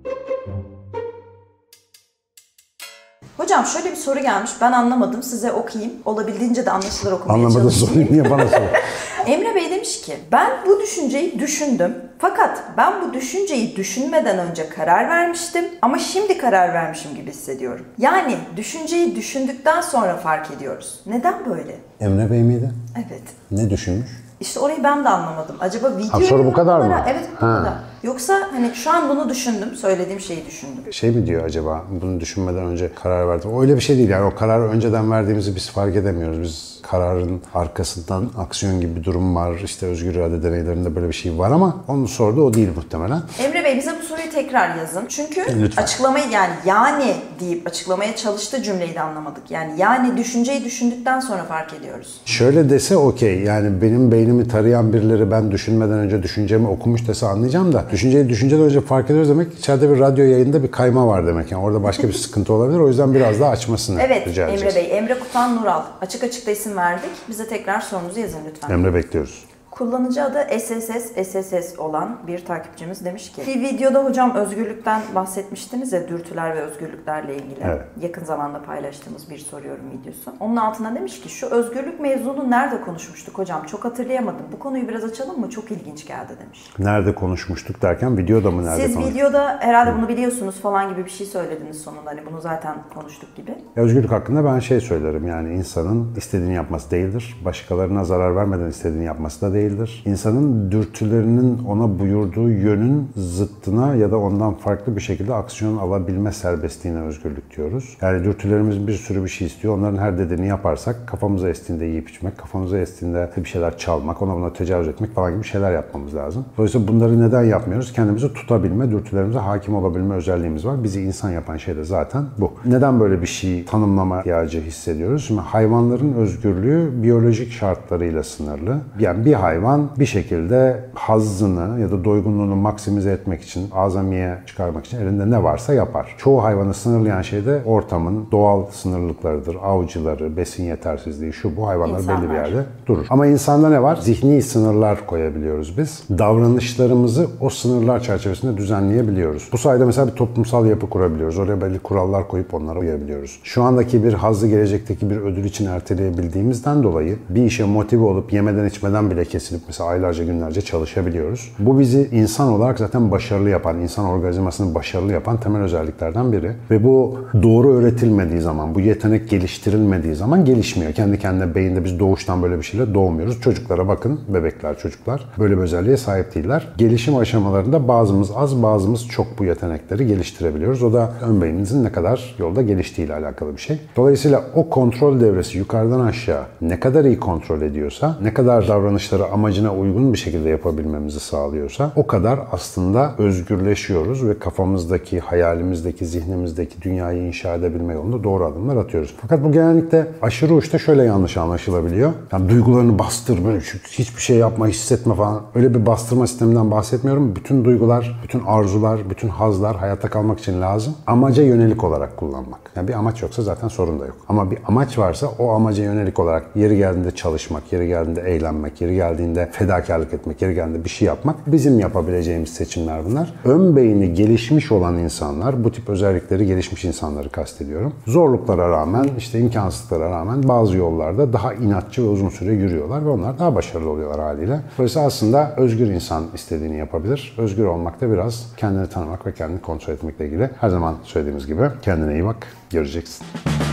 Hocam şöyle bir soru gelmiş. Ben anlamadım. Size okuyayım. Olabildiğince de anlaşılır okumaya Anlamadım, çalışayım. sorayım. Niye bana sor? Emre Bey demiş ki, ben bu düşünceyi düşündüm. Fakat ben bu düşünceyi düşünmeden önce karar vermiştim. Ama şimdi karar vermişim gibi hissediyorum. Yani düşünceyi düşündükten sonra fark ediyoruz. Neden böyle? Emre Bey miydi? Evet. Ne düşünmüş? İşte orayı ben de anlamadım. Acaba video soru bu kadar mı? Evet, bu kadar. Yoksa hani şu an bunu düşündüm, söylediğim şeyi düşündüm. Şey mi diyor acaba, bunu düşünmeden önce karar verdim. O öyle bir şey değil yani, o kararı önceden verdiğimizi biz fark edemiyoruz. Biz kararın arkasından aksiyon gibi bir durum var. İşte özgür irade deneylerinde böyle bir şey var ama onu sordu, o değil muhtemelen. Emre Bey bize bu soruyu tekrar yazın. Çünkü Lütfen. açıklamayı yani deyip açıklamaya çalıştığı cümleyi de anlamadık. Yani düşünceyi düşündükten sonra fark ediyoruz. Şöyle dese okey, yani benim beynimi tarayan birileri ben düşünmeden önce düşüncemi okumuş dese anlayacağım da düşünceyi düşünceden önce fark ediyoruz demek içeride bir radyo yayında bir kayma var demek. Yani orada başka bir sıkıntı olabilir, o yüzden biraz daha açmasını Evet rica edeceğiz. Emre Bey, Emre Kutan Nural. Açık da isim verdik. Bize tekrar sorunuzu yazın lütfen. Emre bekliyoruz. Kullanıcı adı SSS olan bir takipçimiz demiş ki, bir videoda hocam özgürlükten bahsetmiştiniz ya, dürtüler ve özgürlüklerle ilgili. Evet. Yakın zamanda paylaştığımız bir soruyorum videosu. Onun altına demiş ki, şu özgürlük mevzunu nerede konuşmuştuk hocam? Çok hatırlayamadım. Bu konuyu biraz açalım mı? Çok ilginç geldi demiş. Nerede konuşmuştuk derken videoda mı nerede Siz konuştuk? videoda herhalde bunu biliyorsunuz falan gibi bir şey söylediniz sonunda. Hani bunu zaten konuştuk gibi. Özgürlük hakkında ben şey söylerim, yani insanın istediğini yapması değildir. Başkalarına zarar vermeden istediğini yapması da değildir. İnsanın dürtülerinin ona buyurduğu yönün zıttına ya da ondan farklı bir şekilde aksiyon alabilme serbestliğine özgürlük diyoruz. Yani dürtülerimiz bir sürü bir şey istiyor. Onların her dediğini yaparsak kafamıza estiğinde yiyip içmek, kafamıza estiğinde bir şeyler çalmak, ona buna tecavüz etmek falan gibi şeyler yapmamız lazım. Dolayısıyla bunları neden yapmıyoruz? Kendimizi tutabilme, dürtülerimize hakim olabilme özelliğimiz var. Bizi insan yapan şey de zaten bu. Neden böyle bir şey tanımlama ihtiyacı hissediyoruz? Şimdi hayvanların özgürlüğü biyolojik şartlarıyla sınırlı. Yani bir hayvan bir şekilde hazzını ya da doygunluğunu maksimize etmek için, azamiye çıkarmak için elinde ne varsa yapar. Çoğu hayvanı sınırlayan şey de ortamın doğal sınırlıklarıdır. Avcıları, besin yetersizliği, şu bu, hayvanlar İnsanlar. belli bir yerde durur. Ama insanda ne var? Zihni sınırlar koyabiliyoruz biz. Davranışlarımızı o sınırlar çerçevesinde düzenleyebiliyoruz. Bu sayede mesela bir toplumsal yapı kurabiliyoruz. Oraya belli kurallar koyup onlara uyabiliyoruz. Şu andaki bir hazzı gelecekteki bir ödül için erteleyebildiğimizden dolayı bir işe motive olup yemeden içmeden bile kesilip mesela aylarca günlerce çalışabiliyoruz. Bu bizi insan olarak zaten başarılı yapan, insan organizmasını başarılı yapan temel özelliklerden biri. Ve bu doğru öğretilmediği zaman, bu yetenek geliştirilmediği zaman gelişmiyor. Kendi kendine beyinde biz doğuştan böyle bir şeyle doğmuyoruz. Çocuklara bakın, bebekler, çocuklar böyle bir özelliğe sahip değiller. Gelişim aşamalarında bazımız az, bazımız çok bu yetenekleri geliştirebiliyoruz. O da ön beyninizin ne kadar yolda geliştiğiyle alakalı bir şey. Dolayısıyla o kontrol devresi yukarıdan aşağı ne kadar iyi kontrol ediyorsa, ne kadar davranışları amacına uygun bir şekilde yapabilmemizi sağlıyorsa o kadar aslında özgürleşiyoruz ve kafamızdaki, hayalimizdeki, zihnimizdeki dünyayı inşa edebilme yolunda doğru adımlar atıyoruz. Fakat bu genellikle aşırı uçta şöyle yanlış anlaşılabiliyor. Yani duygularını bastır, böyle hiçbir şey yapma, hissetme falan. Öyle bir bastırma sisteminden bahsetmiyorum. Bütün duygular, bütün arzular, bütün hazlar hayatta kalmak için lazım. Amaca yönelik olarak kullanmak. Yani bir amaç yoksa zaten sorun da yok. Ama bir amaç varsa o amaca yönelik olarak yeri geldiğinde çalışmak, yeri geldiğinde eğlenmek, yeri geldiğinde fedakarlık etmek, yeri geldiğinde bir şey yapmak bizim yapabileceğimiz seçimler bunlar. Ön beyni gelişmiş olan insanlar, bu tip özellikleri gelişmiş insanları kastediyorum. Zorluklara rağmen, işte imkansızlıklara rağmen bazı yollarda daha inatçı ve uzun süre yürüyorlar ve onlar daha başarılı oluyorlar haliyle. Dolayısıyla aslında özgür insan istediğini yapabilir. Özgür olmak da biraz kendini tanımak ve kendini kontrol etmekle ilgili. Her zaman söylediğimiz gibi kendine iyi bak, göreceksin.